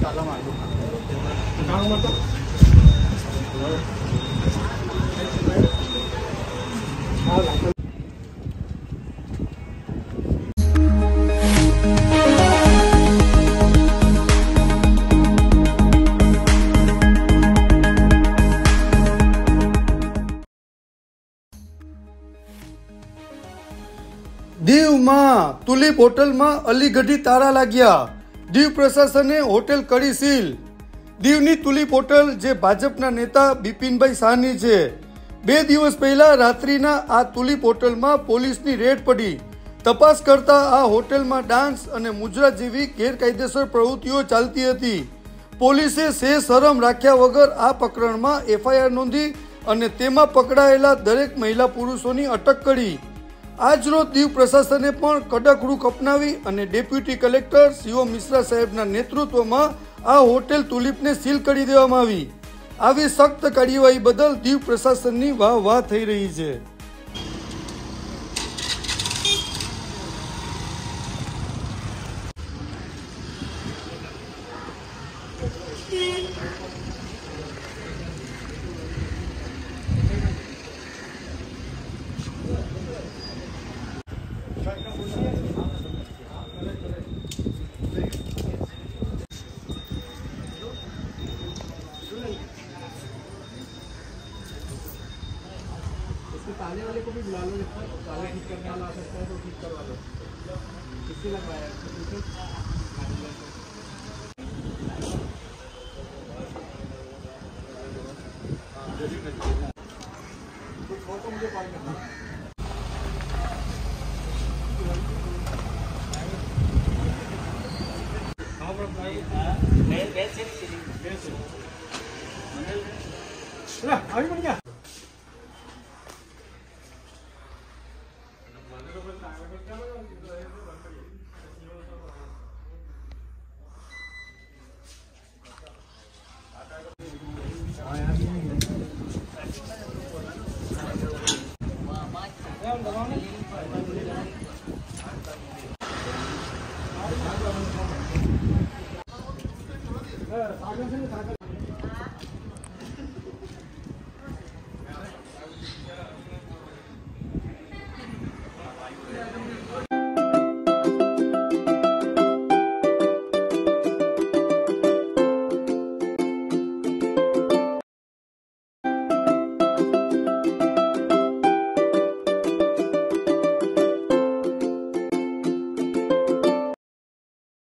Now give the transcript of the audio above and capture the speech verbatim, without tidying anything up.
દીવમાં તુલિપ હોટલમાં અલીગઢી તાળા લાગ્યા. દીવ પ્રશાસને હોટેલ કરી સીલ. દીવની તુલિપ હોટલ જે ભાજપના નેતા બિપિનભાઈ શાહની છે. બે દિવસ પહેલા રાત્રિના આ તુલિપ હોટલમાં પોલીસની રેડ પડી. તપાસ કરતા આ હોટેલમાં ડાન્સ અને મુજરા જેવી ગેરકાયદેસર પ્રવૃત્તિઓ ચાલતી હતી. પોલીસે સે શરમ રાખ્યા વગર આ પ્રકરણમાં એફઆઈઆર નોંધી અને તેમાં પકડાયેલા દરેક મહિલા પુરુષોની અટક કરી. આજરોજ દીવ પ્રશાસને પણ કડક રૂખ અપનાવી અને ડેપ્યુટી કલેક્ટર શિવમ મિશ્રા સાહેબના નેતૃત્વમાં આ હોટેલ તુલિપને સીલ કરી દેવામાં આવી. આવી સખ્ત કાર્યવાહી બદલ દીવ પ્રશાસનની વાહ વાહ થઈ રહી છે. ताले वाले को भी बुला लो, ताले ठीक करने वाला आ सकता है तो ठीक करवा लो. किससे लगवाया कुछ हो तो मुझे कॉल करना. अभी बन गया. सागर से